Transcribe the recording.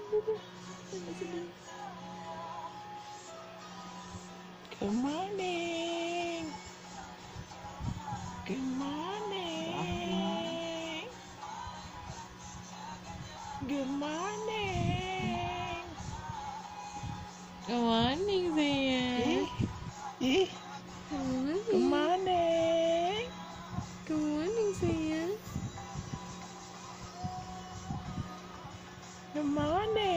Good morning. Good morning. Good morning. Good morning, Zan. Yeah. Good morning. Good morning, Zan. Good morning.